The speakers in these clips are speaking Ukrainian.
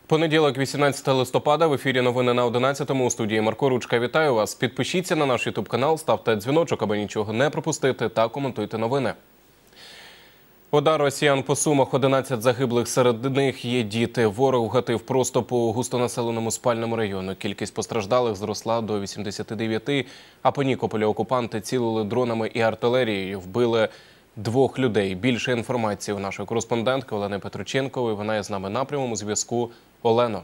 Понеділок, 18 листопада, в ефірі новини на 11-му. У студії Марко Ручка. Вітаю вас. Підпишіться на наш ютуб-канал, ставте дзвіночок, аби нічого не пропустити, та коментуйте новини. Удар росіян по Сумах, 11 загиблих, серед них є діти. Ворог гатив просто по густонаселеному спальному району. Кількість постраждалих зросла до 89, а по Нікополі окупанти цілили дронами і артилерією. Вбили 2 людей. Більше інформації у нашої кореспондентки Олени Петроченкової. Вона є з нами на прямому зв'язку. Олено.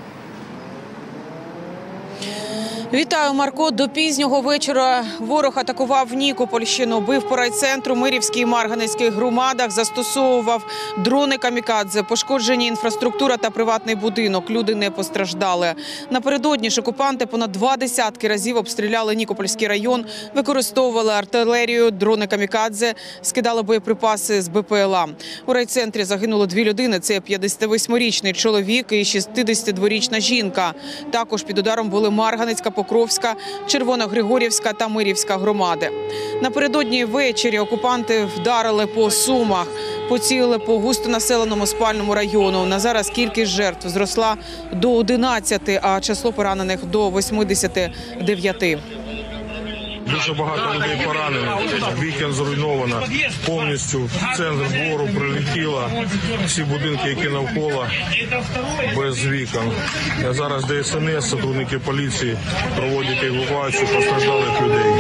Вітаю, Марко. До пізнього вечора ворог атакував Нікопольщину, бив по райцентру, Мирівській і Марганецькій громадах, застосовував дрони камікадзе, пошкоджені інфраструктура та приватний будинок. Люди не постраждали. Напередодні ж окупанти понад 20 разів обстріляли Нікопольський район, використовували артилерію, дрони камікадзе, скидали боєприпаси з БПЛА. У райцентрі загинуло 2 людини. Це 58-річний чоловік і 62-річна жінка. Також під ударом були Марганецька, Покровська, Червоногригорівська та Мирівська громади. Напередодні ввечері окупанти вдарили по Сумах, поцілили по густонаселеному спальному району. На зараз кількість жертв зросла до 11, а число поранених – до 89. Дуже багато людей поранено, вікон зруйновано, повністю в центр двору прилетіло, всі будинки, які навколо, без вікон. Зараз ДСНС, сотрудники поліції проводять евакуацію постраждалих людей.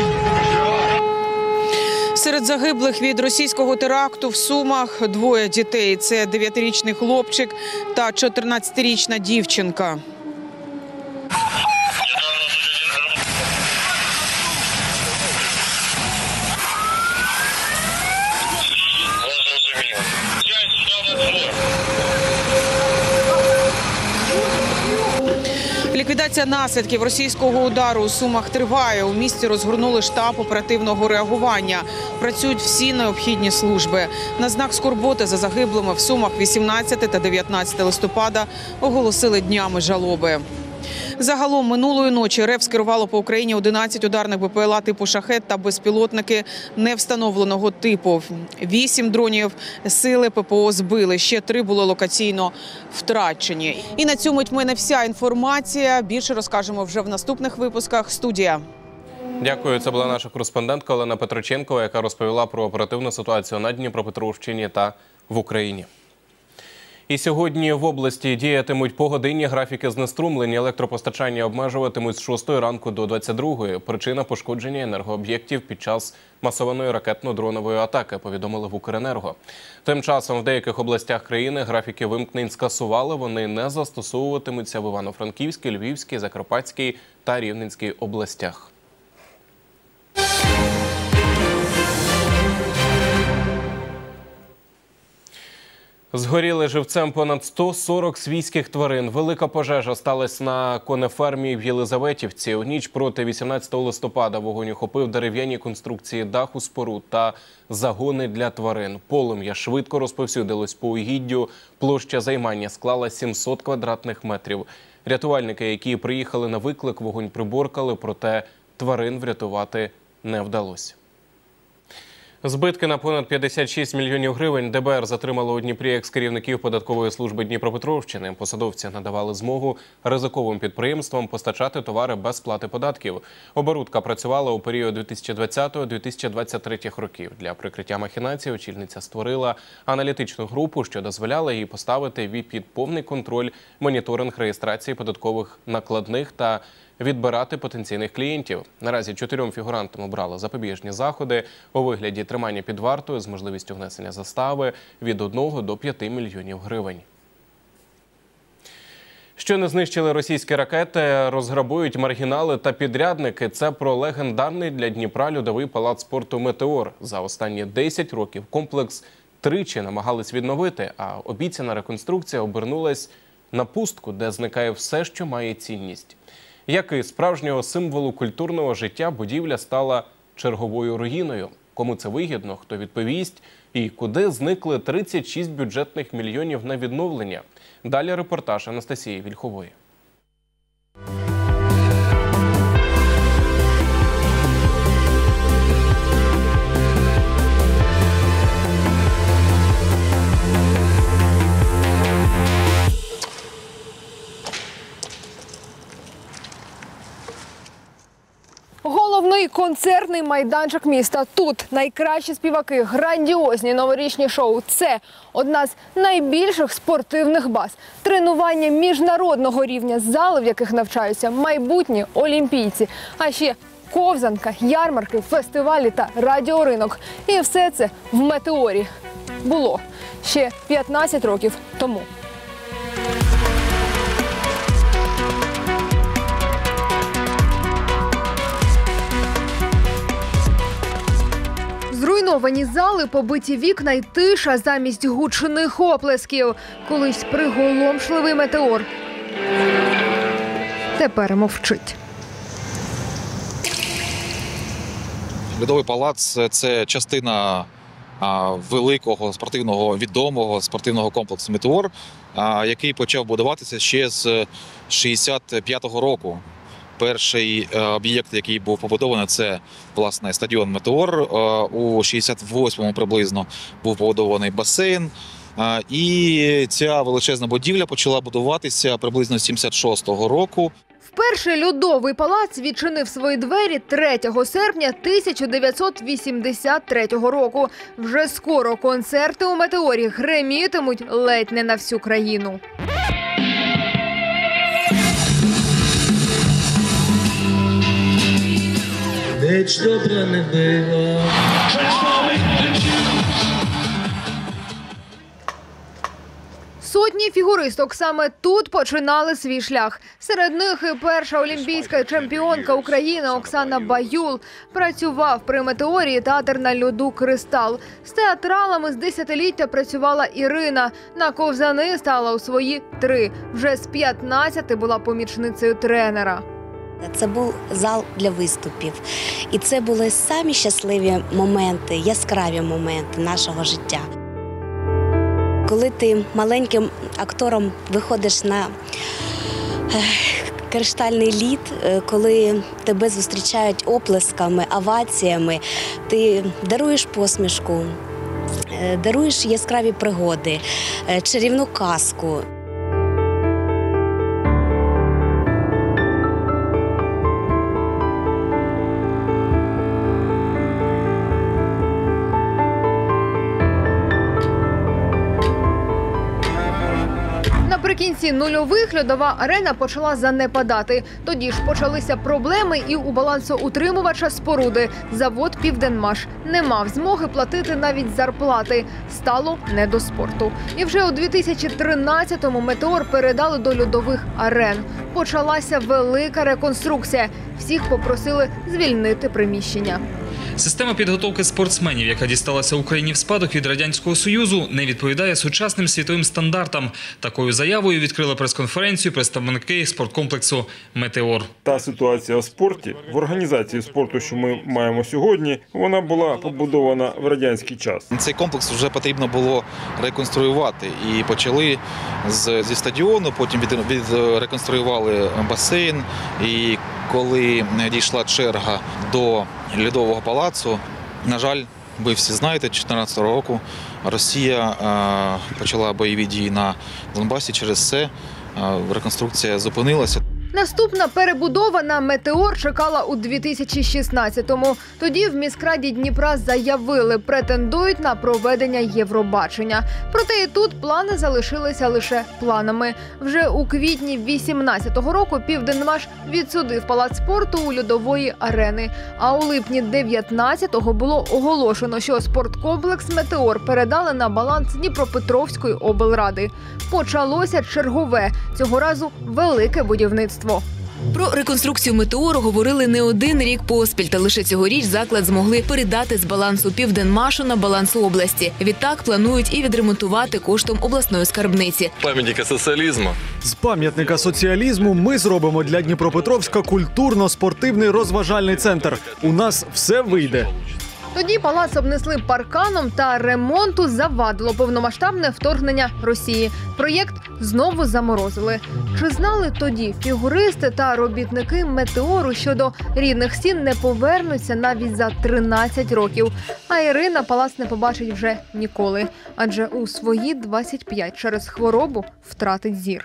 Серед загиблих від російського теракту в Сумах 2 дітей. Це 9-річний хлопчик та 14-річна дівчинка. Ліквідація наслідків російського удару у Сумах триває. У місті розгорнули штаб оперативного реагування. Працюють всі необхідні служби. На знак скорботи за загиблими в Сумах 18 та 19 листопада оголосили днями жалоби. Загалом минулої ночі РФ скерувало по Україні 11 ударних БПЛА типу «Шахед» та безпілотники невстановленого типу. 8 дронів сили ППО збили, ще 3 були локаційно втрачені. І на цю мить в мене вся інформація. Більше розкажемо вже в наступних випусках. Студія. Дякую. Це була наша кореспондентка Олена Петроченкова, яка розповіла про оперативну ситуацію на Дніпропетровщині та в Україні. І сьогодні в області діятимуть погодинні графіки знеструмлення. Електропостачання обмежуватимуть з 6 ранку до 22. Причина – пошкодження енергооб'єктів під час масованої ракетно-дронової атаки, повідомили в Укренерго. Тим часом в деяких областях країни графіки вимкнень скасували. Вони не застосовуватимуться в Івано-Франківській, Львівській, Закарпатській та Рівненській областях. Згоріли живцем понад 140 свійських тварин. Велика пожежа сталася на конефермі в Єлизаветівці. У ніч проти 18 листопада вогонь охопив дерев'яні конструкції даху споруд та загони для тварин. Полум'я швидко розповсюдилось по угіддю. Площа займання склала 700 квадратних метрів. Рятувальники, які приїхали на виклик, вогонь приборкали, проте тварин врятувати не вдалося. Збитки на понад 56 мільйонів гривень ДБР затримало у Дніпрі екс-керівників податкової служби Дніпропетровщини. Посадовці надавали змогу ризиковим підприємствам постачати товари без сплати податків. Оборудка працювала у період 2020-2023 років. Для прикриття махінацій очільниця створила аналітичну групу, що дозволяла їй поставити під повний контроль моніторинг реєстрації податкових накладних та відбирати потенційних клієнтів. Наразі 4 фігурантам обрали запобіжні заходи у вигляді тримання під вартою з можливістю внесення застави від 1 до 5 мільйонів гривень. Що не знищили російські ракети, розграбують маргінали та підрядники. Це про легендарний для Дніпра льодовий палац спорту «Метеор». За останні 10 років комплекс тричі намагались відновити, а обіцяна реконструкція обернулась на пустку, де зникає все, що має цінність. Як і справжнього символу культурного життя, будівля стала черговою руїною. Кому це вигідно, хто відповість і куди зникли 36 бюджетних мільйонів на відновлення? Далі репортаж Анастасії Вільхової. Головний концертний майданчик міста. Тут найкращі співаки, грандіозні новорічні шоу. Це одна з найбільших спортивних баз. Тренування міжнародного рівня, зали, в яких навчаються майбутні олімпійці. А ще ковзанка, ярмарки, фестивалі та радіоринок. І все це в «Метеорі». Було ще 15 років тому. Зруйновані зали, побиті вікна й тиша замість гучних оплесків. Колись приголомшливий метеор. Тепер мовчить. Льодовий палац – це частина великого спортивного, відомого спортивного комплексу «Метеор», який почав будуватися ще з 65-го року. Перший об'єкт, який був побудований, це, власне, стадіон «Метеор». У 68-му приблизно був побудований басейн. І ця величезна будівля почала будуватися приблизно з 76-го року. Вперше льодовий палац відчинив свої двері 3 серпня 1983 року. Вже скоро концерти у «Метеорі» гремітимуть ледь не на всю країну. Ніч добра не била. Сотні фігуристок саме тут починали свій шлях. Серед них і перша олімпійська чемпіонка України Оксана Баюл. Працював при «Метеорі» театр на льоду «Кристал». З театралами з десятиліття працювала Ірина. На ковзани стала у свої 3. Вже з 15 була помічницею тренера. Це був зал для виступів. І це були самі щасливі моменти, яскраві моменти нашого життя. Коли ти маленьким актором виходиш на криштальний лід, коли тебе зустрічають оплесками, оваціями, ти даруєш посмішку, даруєш яскраві пригоди, чарівну казку. Наприкінці нульових льодова арена почала занепадати. Тоді ж почалися проблеми і у балансоутримувача споруди. Завод «Південмаш» не мав змоги платити навіть зарплати. Стало не до спорту. І вже у 2013-му «Метеор» передали до льодових арен. Почалася велика реконструкція. Всіх попросили звільнити приміщення. Система підготовки спортсменів, яка дісталася Україні в спадок від Радянського Союзу, не відповідає сучасним світовим стандартам. Такою заявою відкрили прес-конференцію представники спорткомплексу «Метеор». Та ситуація в спорті, в організації спорту, що ми маємо сьогодні, вона була побудована в радянський час. Цей комплекс вже потрібно було реконструювати. І почали зі стадіону, потім відреконструювали басейн. І коли дійшла черга до льодового палацу, на жаль, ви всі знаєте, 2014 року Росія почала бойові дії на Донбасі, через це реконструкція зупинилася. Наступна перебудова на «Метеор» чекала у 2016-му. Тоді в міськраді Дніпра заявили, претендують на проведення Євробачення. Проте і тут плани залишилися лише планами. Вже у квітні 2018 року «Південмаш» відсудив палац спорту у льодової арени. А у липні 2019-го було оголошено, що спорткомплекс «Метеор» передали на баланс Дніпропетровської облради. Почалося чергове, цього разу велике будівництво. Про реконструкцію «Метеору» говорили не один рік поспіль, та лише цьогоріч заклад змогли передати з балансу «Південмашу» на баланс області. Відтак планують і відремонтувати коштом обласної скарбниці. Пам'ятника соціалізму. З пам'ятника соціалізму ми зробимо для Дніпропетровська культурно-спортивний розважальний центр. У нас все вийде. Тоді палац обнесли парканом та ремонту завадило повномасштабне вторгнення Росії. Проєкт знову заморозили. Чи знали тоді фігуристи та робітники «Метеору», що до рідних стін не повернуться навіть за 13 років? А Ірина палац не побачить вже ніколи. Адже у свої 25 через хворобу втратить зір.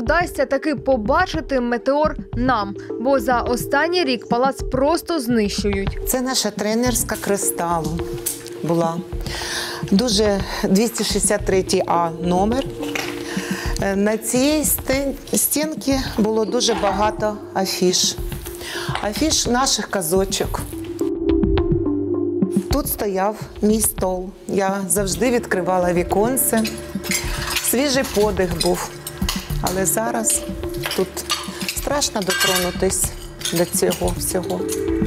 вдасться таки побачити метеор нам, бо за останній рік палац просто знищують. Це наша тренерська «Кристалу» була. Дуже 263А номер. На цій стінці було дуже багато афіш. Афіш наших казочок. Тут стояв мій стол. Я завжди відкривала віконце. Свіжий подих був. Але зараз тут страшно дотронутись до цього всього.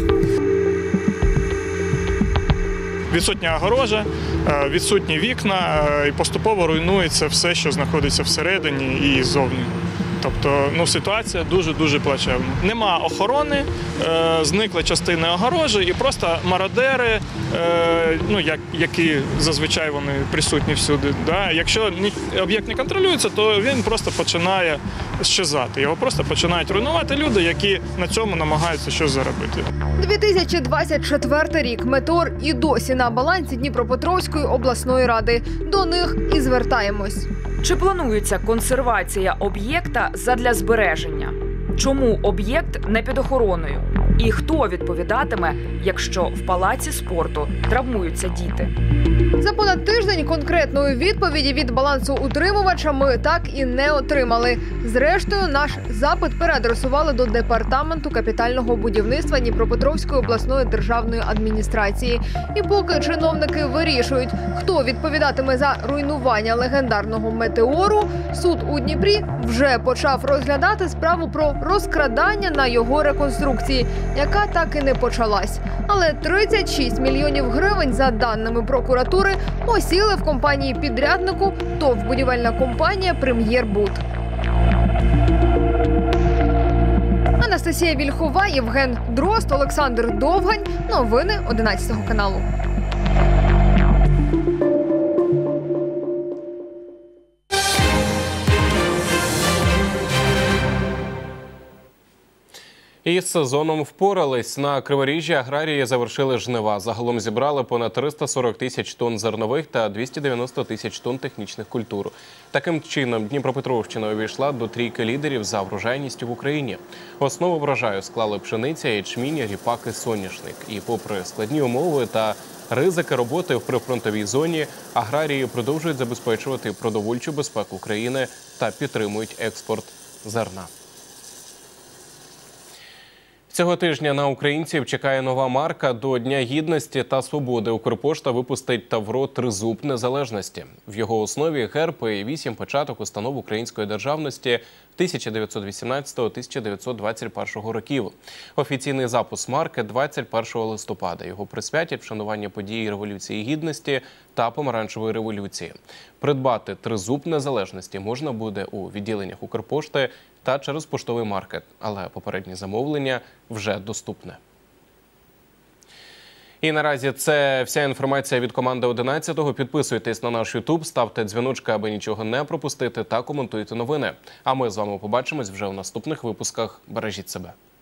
Відсутня огорожа, відсутні вікна і поступово руйнується все, що знаходиться всередині і ззовні. Тобто ситуація дуже-дуже плачевна. Нема охорони, зникла частина огорожі і просто мародери, які зазвичай вони присутні всюди. Якщо об'єкт не контролюється, то він просто починає щезати. Його просто починають руйнувати люди, які на цьому намагаються щось заробити. 2024 рік. Метеор і досі на балансі Дніпропетровської обласної ради. До них і звертаємось. Чи планується консервація об'єкта задля збереження? Чому об'єкт не під охороною? І хто відповідатиме, якщо в палаці спорту травмуються діти? За понад тиждень конкретної відповіді від балансоутримувача ми так і не отримали. Зрештою, наш запит переадресували до Департаменту капітального будівництва Дніпропетровської обласної державної адміністрації. І поки чиновники вирішують, хто відповідатиме за руйнування легендарного метеору, суд у Дніпрі вже почав розглядати справу про розкрадання на його реконструкції, яка так і не почалась. Але 36 мільйонів гривень, за даними прокуратури, осіли в компанії-підряднику ТОВ «Будівельна компанія «Прем'єрбуд». Анастасія Вільхова, Євген Дрозд, Олександр Довгань. Новини 11 каналу. Із сезоном впорались. На Криворіжжі аграрії завершили жнива. Загалом зібрали понад 340 тисяч тонн зернових та 290 тисяч тонн технічних культур. Таким чином, Дніпропетровщина увійшла до трійки лідерів за врожайністю в Україні. Основу врожаю склали пшениця, ячмінь, ріпак і соняшник. І попри складні умови та ризики роботи в прифронтовій зоні, аграрії продовжують забезпечувати продовольчу безпеку країни та підтримують експорт зерна. Цього тижня на українців чекає нова марка. До Дня Гідності та Свободи Укрпошта випустить Тавро «Тризуб незалежності». В його основі герб і 8 печаток установ української державності 1918-1921 років. Офіційний запуск марки 21 листопада. Його присвятять вшануванню подій Революції Гідності та Помаранчевої революції. Придбати «Тризуб незалежності» можна буде у відділеннях Укрпошти та через поштовий маркет, але попереднє замовлення вже доступне. І наразі це вся інформація від команди 11-го. Підписуйтесь на наш YouTube, ставте дзвіночки, аби нічого не пропустити, та коментуйте новини. А ми з вами побачимось вже у наступних випусках. Бережіть себе.